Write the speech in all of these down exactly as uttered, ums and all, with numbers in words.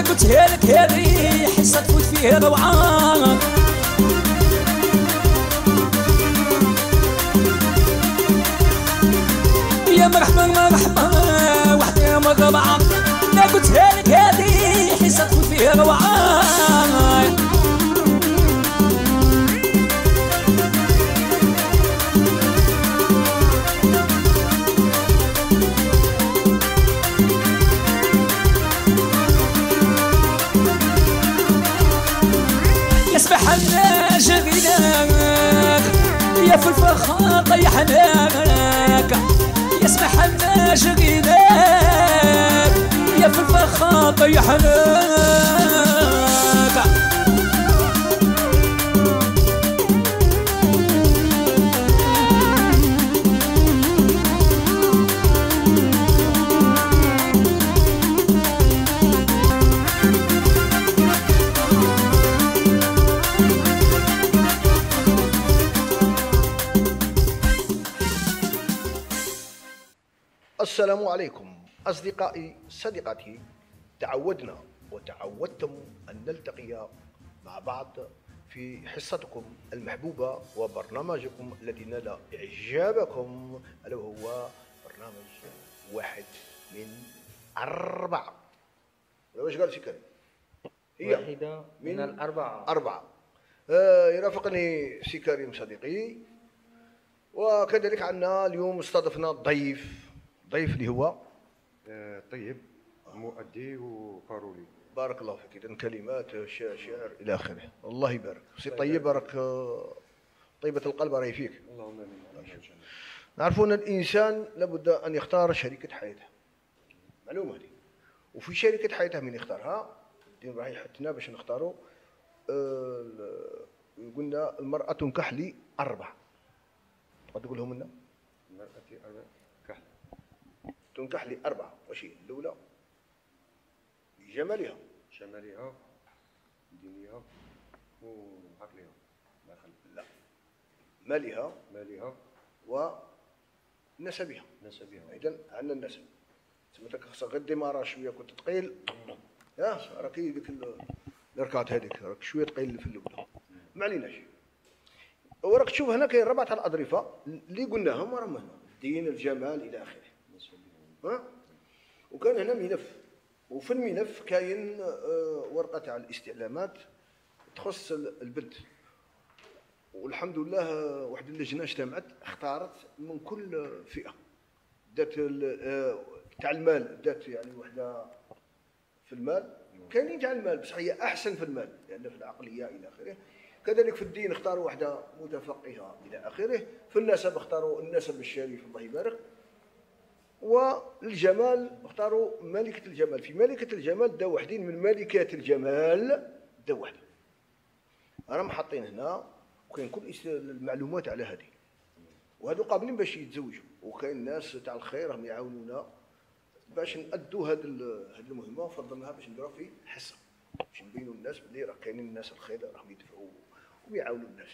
قلتها لك هذه حصة تفوت فيها روعان. يا مرحبا مرحبا وحدة مربعة، لا قلتها لك هذه حصة تفوت فيها روعان. يسبح الناس غيناك يا في الفخار طيحناك، يسبح الناس غيناك يا في الفخار طيحناك. السلام عليكم أصدقائي صديقاتي، تعودنا وتعودتم أن نلتقي مع بعض في حصتكم المحبوبة وبرنامجكم الذي نال إعجابكم، ألا وهو برنامج واحد من أربعة. واش قال سي كريم؟ هي واحدة من, من الأربعة. أربعة. آه يرافقني سي كريم صديقي، وكذلك عندنا اليوم استضفنا ضيف ضيف اللي هو آه طيب مؤدي وقارولي. بارك الله فيك. إذن كلمات شاعر إلى آخره. الله يبارك سي طيب، راك طيبة القلب راهي فيك. اللهم آمين. نعرفون أن الإنسان لابد أن يختار شريكة حياته، معلومة هذه. وفي شريكة حياته من يختارها الدين راهي يحثنا باش نختاروا. آه قلنا المرأة تنكح لأربع، تقدر تقولهم لنا؟ المرأة أربع كحل تنكح لأربعة. واش هي؟ الأولى جمالها، شمالها، دينها، وعقلها. لا، مالها، مالها، ونسبها. نسبها. إذن عندنا النسب. سميتك خاصك غير ديمارا شوية، كنت ثقيل يا راكي ديك الركات هذيك راك شوية ثقيل في الأولى. ما عليناش. وراك تشوف هنا كاين ربعة تاع الأظرفة اللي قلناهم راهم هنا، الدين، الجمال إلى آخره. ها؟ وكان هنا ملف، وفي الملف كاين ورقة تاع الاستعلامات تخص البنت، والحمد لله واحد اللجنة اجتمعت اختارت من كل فئة، دات تاع المال، دات يعني وحدة في المال، كاينين تاع المال بصح هي أحسن في المال لأن في العقلية إلى آخره. كذلك في الدين اختاروا وحدة متفقهة إلى آخره. في النسب اختاروا النسب الشريف الله يبارك. والجمال اختاروا ملكة الجمال. في ملكة الجمال دا وحدين من ملكات الجمال دا وحدة راهم حاطين هنا، وكاين كل المعلومات على هذه، وهذو قابلين باش يتزوجوا. وكاين ناس تاع الخير راهم يعاونونا باش نأدوا هذه هذه المهمة، وفضلناها باش نديروها في حصة باش نبينوا للناس بلي راه كاينين الناس الخير راهم يدفعوا ويعاونوا الناس.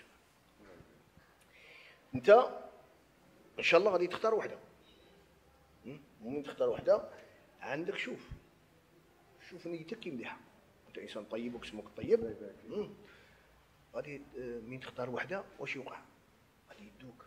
انت ان شاء الله غادي تختار وحده، ممكن تختار وحده عندك. شوف شوف نيتك كي مليحه، انت انسان طيب واسمك طيب. غادي من تختار وحده واش يوقع؟ غادي يدوك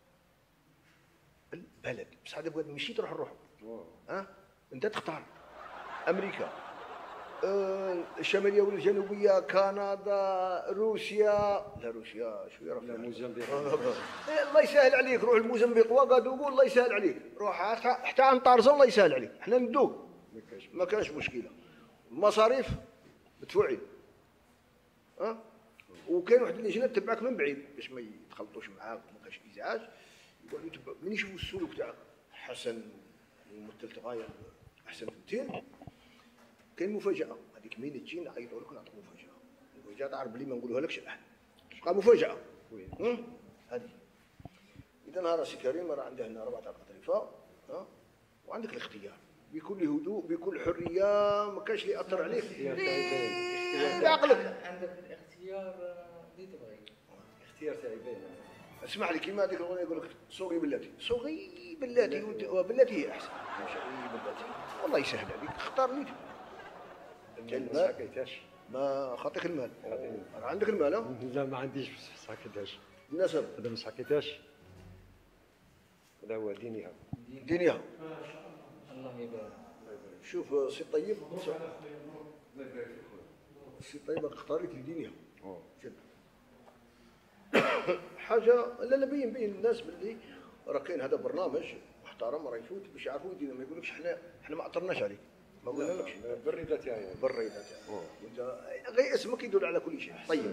البلد، بصح هذا ماشي تروح لروحك. ها انت تختار امريكا، أه الشماليه ولا الجنوبيه، كندا، روسيا. لا روسيا شويه راه موزمبيق. الله يسهل عليك، روح لموزمبيق وغادوغو الله يسهل عليك، روح حتى عن طارزون الله يسهل عليك، حنا ندوك ما كانش مشكله. المصاريف مدفوعين. ها أه؟ وكاين واحد اللجنه تتبعك من بعيد باش ما يتخلطوش معاك وما كانش ازعاج، يقعدوا يتبعوا من يشوفوا السلوك تاعك حسن وممثل غايه احسن تمثيل. كاين مفاجاه، هذيك مين تجي نعيطوا لك ونعطيك مفاجاه. المفاجاه تعرف بلي ما نقولوها لكش الان، تبقى مفاجاه. هذه اذا نهار سي كريم راه عندنا هنا اربعه اطرفه، ها، وعندك الاختيار بكل هدوء بكل حريه، ما كانش اللي ياثر عليك بعقلك. عندك الاختيار اللي تبغي. الاختيار تاعي باين. اسمح لي كيما هذيك الاغنيه يقول لك صوغي بلاتي، صوغي بلاتي وبلاتي هي احسن، ماشي بلاتي. والله يسهل عليك، اختار اللي تبغي. كاين ما المال سحكيتهاش. ما خاطيك المال خاطيني. راه عندك المال ها لا ما عنديش بس ما سحكيتهاش. النسب هذا ما سحكيتهاش. هذا هو دينها. دينيها الله يبارك. شوف سي طيب الله يبارك فيك خويا. سي طيب اختاريت لدينيها أوه. شد. حاجه لا لا بين بين الناس باللي راه كاين هذا برنامج محترم راه يفوت باش يعرفوا يدينا ما يقولكش حنا حنا ما عطرناش عليك ما قلنالكش بالرضا تاعي. بالريضه تاعك وانت غير اسمك يدل على كل شيء طيب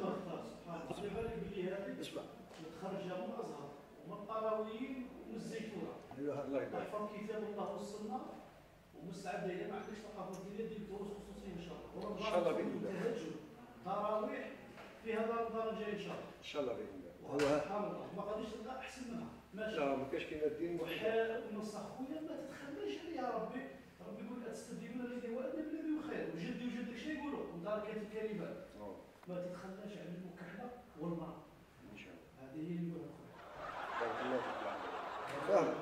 اسمع متخرجه من الازهر ومن القرويين ومن الزيتونه. الله يبارك. تحفظ كتاب الله والسنه ومستعده اذا ما عندكش ثقافه دينيه دير دروس خصوصيه ان شاء الله. إن شاء الله بإذن الله. تهجد تراويح في هذا درجه ان شاء الله. ان شاء الله باذن الله. هو سبحان الله ما غاديش تلقى احسن منها. ماشي. لا ما كاش كاين الدين. وحال ونصح خويا ما تتخلاش عليها ربي. ربي يقول لك تستبدلون الذي هو ادنى بالذي هو خير وجدي وجدك شنو يقولوا؟ ودارك الكلمات. أوه. ما تتخلاش على المكحله والمرض. ان شاء الله. هذه هي اللي نقولها خويا. بارك الله فيك العظيم. فاهم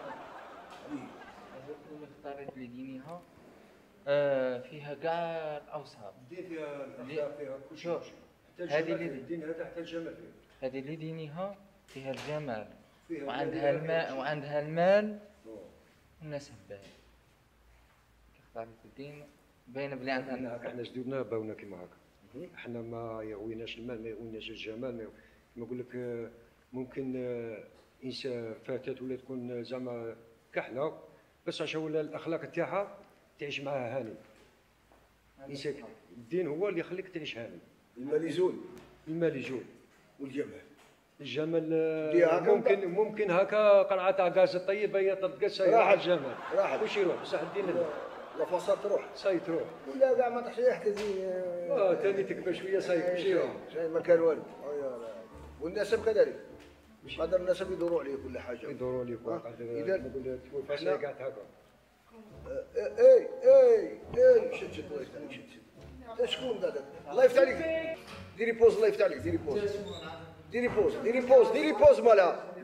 اللي اختارت لدينها آه فيها كاع الاوصاف. الدين فيها الاخلاق فيها كل شيء. شوف، حتى هذه الجمال اللي- فيه. الدين هذا حتى الجمال فيه. هذه لدينها فيها الجمال فيها وعندها الجمال المال فيها وعندها المال أوه. والنسب باهي. اختارت الدين باينه بلي عندها احنا النسب. احنا جدودنا باونا كيما هكا. احنا ما يغويناش المال ما يغويناش الجمال ما نقول لك آه، ممكن آه، انسان فتاه ولا تكون زعما كحله بس عشان ولا الاخلاق تاعها تعيش معها هاني. إنسان الدين هو اللي يخليك تعيش هاني. المال يزول المال يجول. والجمال الجمال دي آه، هكا ممكن ممكن هكا قرعه تاع غاز طيب هي تلقى راحت. راح الجمال راحت. كلشي يروح بصح الدين لا. لا فصل تروح صاي تروح. ولا كاع ما طحش حتى زي اه ثاني تكبر شويه صاي كلشي يروح. شيء ما كان والو والنسب كذلك قدر النسب يدوروا عليه كل حاجه يدوروا لي فوق إذا- نقول لك تقول فاصله قاعد هكا. اي اي اي شد شد الله يفتح عليك شد شد شكون هذا الله يفتح عليك ديري بوز الله يفتح عليك ديري بوز ديري بوز ديري بوز ديري بوز مالها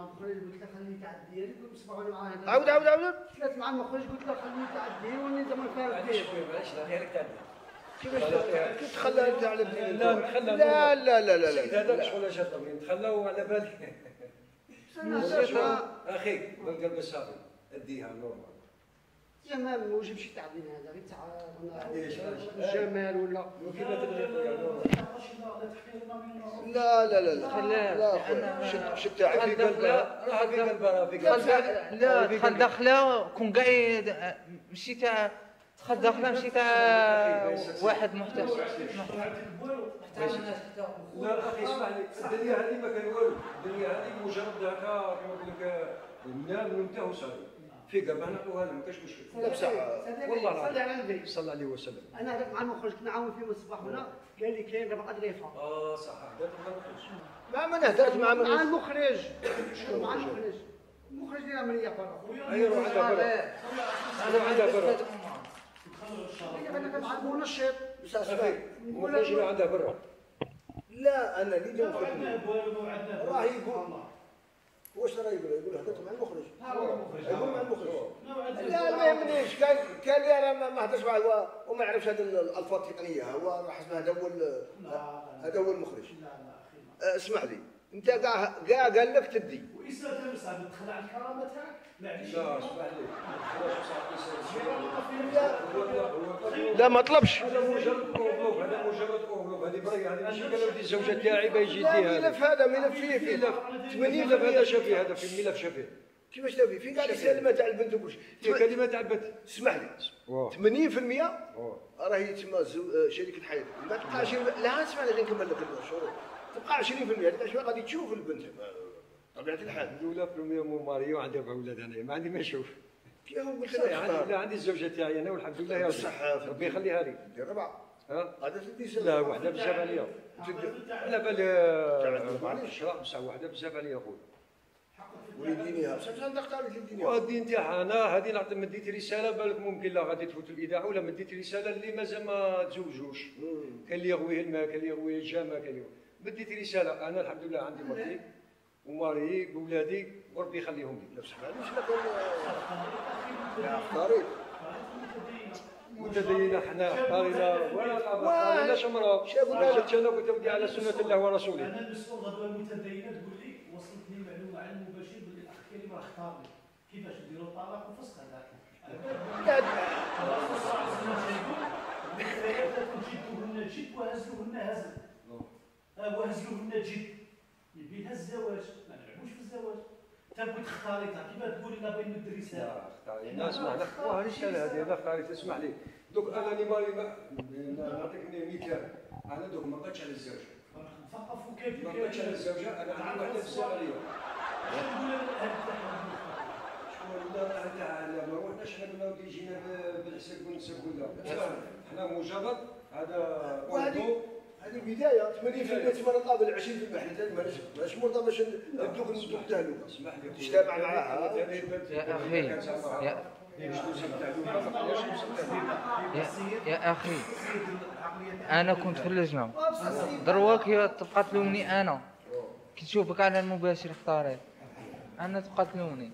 عاود عاود عاود طلعت مع المخرج قلت له خليني تعدي وني زعما فارق دير. كيفاش كيف تخلى انت على الدين لا، نتخلى لا لا لا لا السيد لا هذاك شغل شاطر نتخلاو على بالي. اخي بالقلب الصافي اديها نورمال. جمال ما وجبش تعدينا هذا غير تاع علاش؟ الجمال ولا كيما تبغي خويا نورمال. لا لا لا لا خلاها. لا خويا شد شد تاعك في قلبها راه في قلبها راه في قلبها. لا دخل داخله كون قاعد مشي تاع دخل داخله مشي تاع واحد محتاج. لا اخي اسمح لي الدنيا هذه ما كان والو. الدنيا هذه مجرد هكا كما نقول لك ننام وننتهي وصافي. في قلبها نعطوها لهم ما كاش مشكل. لا بصح والله صلي العظيم. على النبي. صلى الله عليه وسلم. انا هذاك مع المخرج كنا نعاون فيه من الصباح هنا قال لي كاين ربع ادريفه اه صح هذا تبغى نخرج. ما ما نهدرت مع من مع المخرج مع المخرج المخرج ديال عمليه برا ايوا عندها برا. انا عندها برا. انا مع المنشط اخي المخرج عندها برا. لا انا اللي جا راه يقول واش راه يقول يقول هدرت مع المخرج يقول مع المخرج لا ما يهمنيش كان كان لي انا ما- ما هدرش معاه هو وما يعرفش هذه الالفاظ التقنيه هو راه حسب هذا هو ال- هذا هو المخرج أه، اسمح لي انت كاع كاع قال لك تدي وإسا تمسح تدخل على الكرامه تاعك معليش لا اسمح لي. خلاص صاحبي لا ما طلبش هذا مجرد اوفلوب هذا مجرد اوفلوب هذه بريه هذه ماشي قالوا دي الزوجه تاعي بيجي لا يديها. ملف هذا ملف فيه فيه ملف ثمانين ملف هذا شافي هذا في الملف شافي. كيفاش تبي في كاع الكلمه تاع البنت وكلشي في كلمه تعبت. اسمح لي واه ثمانين بالمئة واه راهي تسمى زو- شريكة حياة ما تبقى عشرين لا اسمعني غير نكمل لك الشروط تبقى عشرين بالمئة هذيك شويه غادي تشوف البنت طبيعة الحال الاولى بروميير مو ماري وعندي اربع اولاد انا ما عندي ما نشوف. كيف قلت صحيح لك عندي اختار لا عندي الزوجه تاعي انا والحمد لله يا بالصحة ربي ربي يخليها لي. دير ربعة ها هذا تدي سنة لا وحده بزاف عليا. على بالي معليش راه بصح وحده بزاف عليا خويا. وليدينيها بصح انت اختاري ليدينيها وهادي نتاعها انا هذه نعطي مديت رساله بالك ممكن لا غادي تفوت الاذاعه ولا مديت رساله اللي مازال ما تزوجوش. كان اللي يغويه الماء كان اللي يغويه الجامع كان اللي مديت رساله انا الحمد لله عندي مرتي وماري بولادي وربي يخليهم لي. بصح معليش لا كان لا اختاري متدينه حنا اختارينا ولا اختارينا شمره شافوا لا- جبت انا قلت ودي على سنه الله ورسوله. انا المسؤول غدوه المتدينه تقول لي وصلتني معلومه على المباشر باللي الاخ كريم راه اختارني كيفاش نديروا الطلاق وفسخ هذاك جدوهن جد وهزلوهن هزل اه وهزلوهن جد يبيها الزواج ما نلعبوش في الزواج تبغي تختاري كيما تقولي لا بين ندير رساله اختارينا اسمع لك واه الرساله هذه انا اختاريت اسمح لي دوك انا اللي مالي نعطيك مثال انا دوك ما بقيتش على الزوجه نثقفوا كيف ما بقيتش على الزوجه انا عندي واحده في السعوديه ولا لا ما روحناش حنا قلنا ودي جينا بالحساب ونسب ولا حنا مجرد هذا وهذه هذه البدايه ثمانين بالمئة تما نقابل عشرين بالمئة حنا ثاني ماناش ماناش مرضى باش ندوك ندوك تهلو اسمح لي تجتمع معاها يا أخي يا يا, يا أخي أنا كنت في اللجنة دروك يا تبقى تلومني أنا كي تشوفك على المباشر اختاريت أنا تبقى تلومني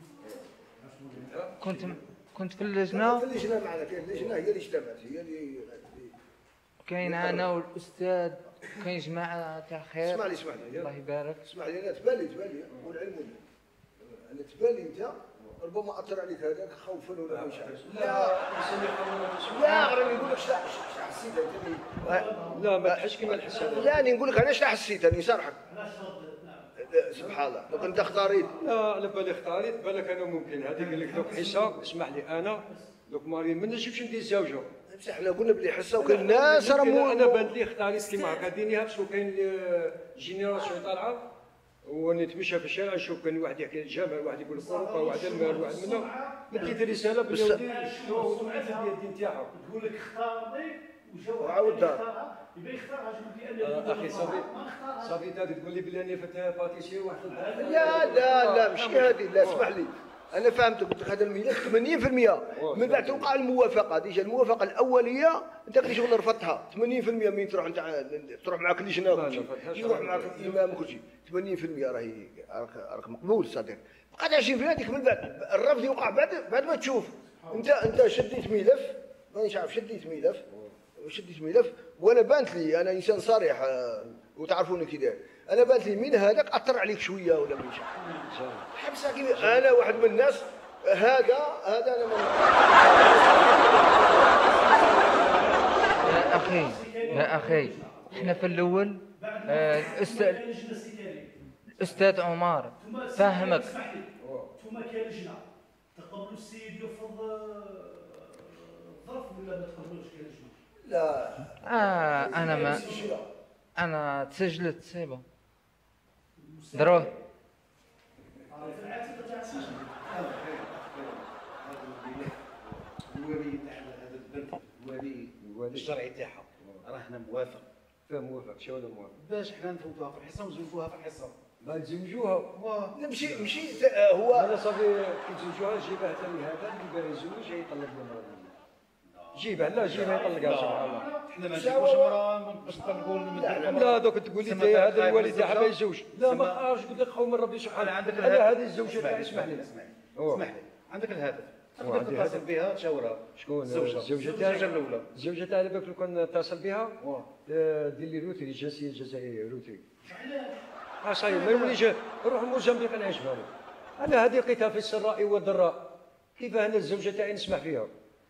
كنت كنت في اللجنة في اللجنه معنا كاين اللجنه هي اللي اجتمعت هي اللي كاين أنا والأستاذ كاين جماعة تاع خير اسمع لي اسمع لي الله يبارك اسمع لي انا تبان لي تبان لي والعلم لي انا تبان لي انت ربما اثر عليك هذاك خوفا ولا مش عارف لا لا غير نقول لك شنو حسيت انت لا ما تحسش كيما نحس انا لا أنا نقول لك انا شنو حسيت انا صارحك سبحان الله دوك انت اختاريت لا على بالي اختاريت بالك انا ممكن هذه قال لك دوك حساب اسمح لي انا دوك ماري ما نجمش ندير زوجه بصح حنا قلنا بلي حسه وكاين الناس راه ممكن مو انا بانت لي اختاريت كيما هكا دينيها باسكو كاين جينيراسيون طالعه ونتمشى في الشارع نشوف كان واحد يحكي الجمال واحد يقول اوروبا واحد المال واحد منا بديت رساله بلي ودي ديال الدين تاعها تقول لك اختارني وجاو وعاود دار. يبقى يختارها شنو لان اخي صافي صافي انت تقول لي بلي انا فتاه باتيسير واحد لا لا لا ماشي هذه لا اسمح لي انا فهمتك قلت لك هذا الملف ثمانين بالمئة من بعد توقع الموافقه ديجا الموافقه الاوليه انت كل شغل رفضتها ثمانين بالمئة من تروح انت تروح معك اللجنه وكل يروح معك الامام وكل شيء ثمانين بالمئة راهي راك مقبول صديق بقات عشرين بالمئة هذيك من بعد الرفض يوقع بعد بعد ما تشوف انت انت شديت ملف مانيش عارف شديت ملف شديت ملف وانا بانت لي انا انسان صريح آه، وتعرفوني كي داير انا بانت لي من هذاك اثر عليك شويه ولا ماشي حبسها كيما انا واحد من الناس هذا هذا انا من... يا أخي يا أخي احنا في الأول آه، الأستاذ الأستاذ عمر فهمك ثم كاين لجنه تقبلوا السيد يفرض ظرف ولا ما تقبلوش كاين لجنه لا آه أنا ما أنا تسجلت سيبا دروه في العاتقه تاع السجن الولي تاع هذا البنت الولي الشرعي تاعها راه حنا موافق فاهم موافق شو ولا موافق باش حنا نفوتوها في الحصه ونزوجوها في الحصه ما نزوجوها لا، مشي مشي آه، هو انا صافي كي نزوجوها جيبها ثاني هذا اللي باغي يزوج يطلق المراه جيبها لا جيبها يطلقها سبحان الله حنا ما نجيبوش مراه باش نقول لا دوك تقول لي انت هذا الوالد تاعها ما يزوج لا ما عارفش قلت لك خوف من ربي سبحانه عندك انا هذه الزوجه تاعي اسمح لي اسمح لي اسمح لي عندك الهدف وعندي تقدر تتصل بها تشاورها شكون الزوجه الزوجه الزوجه تاعي الاولى الزوجه تاعي على بالك لو كان اتصل بها واه. آه، دير لي روتري جنسيه الجزائريه روتري اه صحيح ما يوليش روح موزمبيق نعيش معنا انا هذه لقيتها في السراء والضراء كيف انا الزوجه تاعي نسمح فيها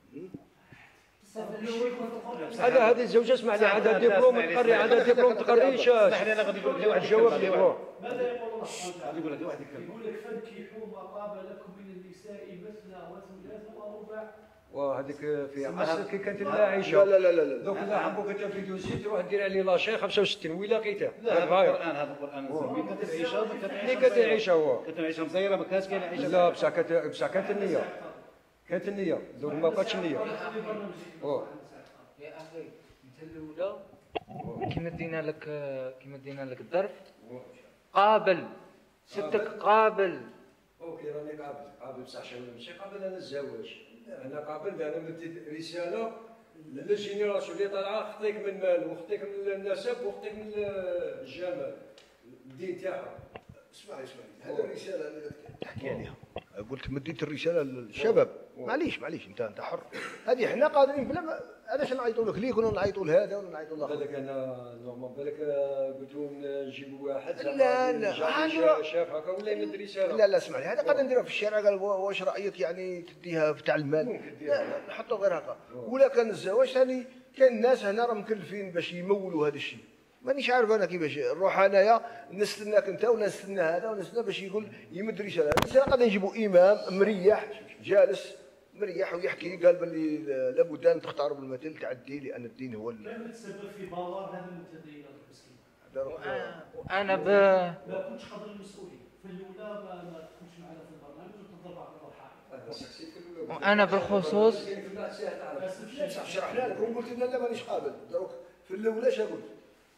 هذا هذه الزوجه اسمح لي عندها دبلوم تقري عندها دبلوم تقري ايش اسمح لي انا غادي نقول لك واحد الجواب يتكلم. ديالو ماذا يقول الله سبحانه غادي وتعالى؟ نقول لك واحد يتكلم. يقول لك فانكحوا ما طاب لكم من النساء مثنى وثلاث ورباع وهذيك في سمعها. عصر كي كانت العائشه لا لا لا لا دوك لا حبوك انت في دوزي تروح دير عليه لاشي خمسة وستين وين لقيته لا هذا القران هذا القران نسميه كانت العيشه ما كانت اللي كانت العيشه هو كانت العيشه مزيره ما كانتش كاين عيشه لا بصح كانت بصح كانت النيه كانت النيه دوك ما بقاتش النيه أوه. يا أخي أنت الأولى كيما دينا لك كيما دينا لك الظرف قابل ستك قابل اوكي راني قابل قابل بصح شنو ماشي قابل انا الزواج انا قابل انا مديت رساله للجينيراسيون اللي طالعه خطيك من المال وخطيك من النسب وخطيك من الجمال الدين تاعها اسمعي اسمعي هذه الرساله اللي تحكي عليها قلت مديت الرساله للشباب معليش معليش انت انت حر. هذه احنا قادرين بلا ما علاش نعيطوا لك ليك ولا نعيطوا لهذا ولا نعيطوا لاخر. بالك انا نورمال بالك قلت لهم نجيبوا واحد لا لا شاف هكا ولا يمد رساله. لا لا اسمع لي هذا قادر نديرها في الشارع. قال واش رايك يعني تديها بتاع المال؟ لا لا نحطوا غير هكا. ولا كان الزواج ثاني كاين الناس هنا راه مكلفين باش يمولوا هذا الشيء. مانيش عارف انا كيفاش نروح انايا نستناك انت ولا نستنى هذا ولا نستنى باش يقول يمد رساله. الرساله قد نجيبوا امام مريح جالس مريح ويحكي قال باللي لابد ان تختاروا بالمثل تاع الدين لان الدين هو كان تسبب في بوار هذا المتدين المسلم. وانا ب ما كنتش قادر المسؤوليه في الاولى ما ما كنتش معنا في البرنامج وتضرب على الحائط. وانا بالخصوص شرحنا لك وقلت لنا لا مانيش قابل. دروك في الاولى اش قلت؟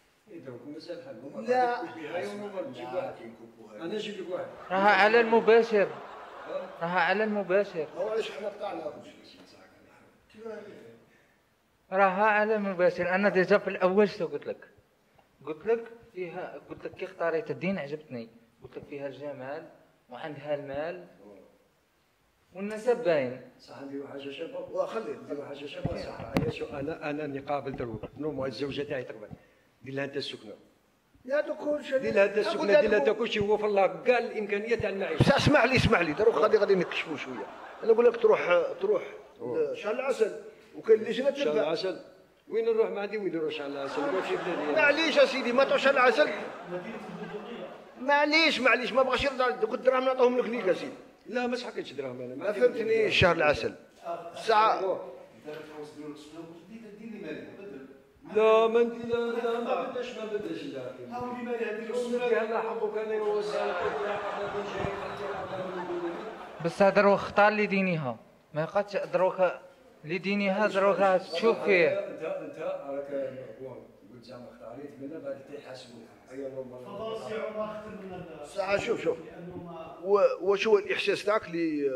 لا انا نجيب لك واحد راها على المباشر راها على المباشر هو علاش حنا قطعنا راها على المباشر. انا ديجا في الاول شنو قلت لك؟ قلت لك فيها قلت لك كي اختاريت الدين عجبتني. قلت لك فيها الجمال وعندها المال والنسب باين. صح نديرو حاجه شابه وخلي نديرو حاجه شابه صح. انا انا اني قابل دروك نورمال الزوجه تاعي تقبل دير لها انت السكنه. يا دوك دير لها انت السكنه دير لها انت كلشي هو في الله كاع الامكانيه تاع المعيشه. اسمع لي اسمع لي دروك غادي غادي نكشفوا شويه. انا نقول لك تروح تروح شهر العسل وكاين لجنه تبع شهر العسل. وين نروح ما عندي وين نروح شهر العسل. نقول في بلادي معليش يا سيدي ما تروح شهر العسل. معليش معليش ما بغاش يرضى دوك الدراهم نعطيهم لك ليك يا سيدي. لا ما سحقتش دراهم انا ما فهمتني. شهر العسل الساعه لا ما ندير لا ما بداش ما بداش لا حاولي ما هذه هلا حبك انا وسالك بس دروك اختار لي دينيها ما يقعدش دروك اللي دينيها دروك تشوف فيه. انت انت راك قلت زعما اختاريت منا بعد تيحاسبوك. ايوا نورمال خلاص يا عمر اختر من هذا. ساعه شوف شوف واش هو الاحساس تاعك اللي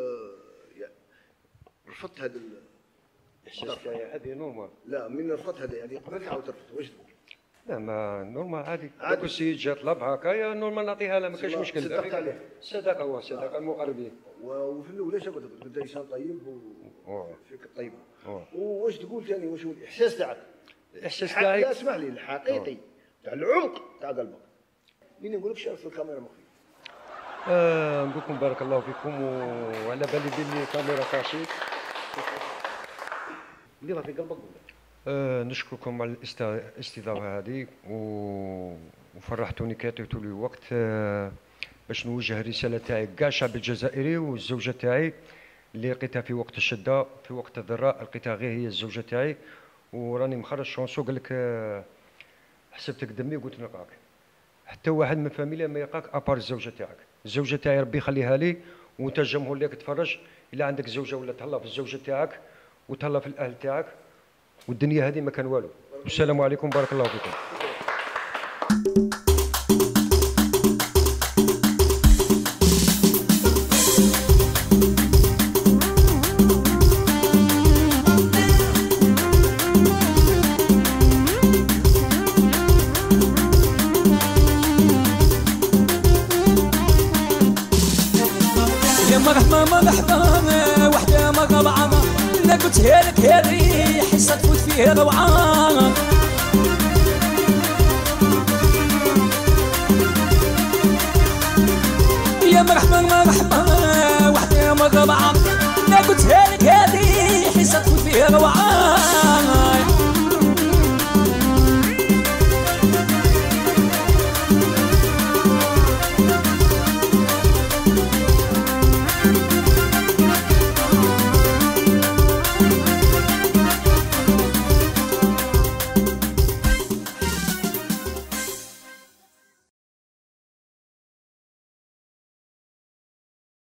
رفضت هذا الاحساس تاعي هذه نورمال. لا من رفضت هذا يعني قبل تعاود ترفض واش تقول؟ لا ما نورمال عادي. داك السيد جا طلب هكايا نورمال نعطيها له ما كاينش مشكل. صدقت عليه. صدقه هو صدقه المقربين. وفي الاول اش قلت لك؟ قلت انسان طيب وفيك الطيبه. واش تقول ثاني واش هو الاحساس تاعك؟ الاحساس تاعي لا اسمح لي الحقيقي تاع العمق تاع قلبك. مين نقول لك شاف في الكاميرا مخفي. آه نقول لكم بارك الله فيكم وعلى بالي بلي الكاميرا كاشيت. اللي راه في قلبك قول. آه نشكركم على الاستضافه هذه وفرحتوني كي عطيتوا لي وقت آه باش نوجه الرساله تاعي كاع الشعب الجزائري والزوجه تاعي اللي لقيتها في وقت الشده في وقت الضراء لقيتها غير هي الزوجه تاعي وراني مخرج شونسو قال لك آه حسبتك دمي وقلت نلقاك. حتى واحد من الفاميليا ما يلقاك ابار الزوجه تاعك. الزوجه تاعي ربي يخليها لي وانت الجمهور اللي تتفرج الا عندك زوجه ولا تهلا في الزوجه تاعك وتهلا في الاهل تاعك والدنيا هذه ما كان والو. والسلام عليكم بارك الله فيكم. مرحبا مرحبا وحده مقبعه انا قلت لك هذه حصه تفوت فيها روعه. يا مرحبا مرحبا وحده مقبعه انا قلت لك هذه حصه تفوت فيها روعه.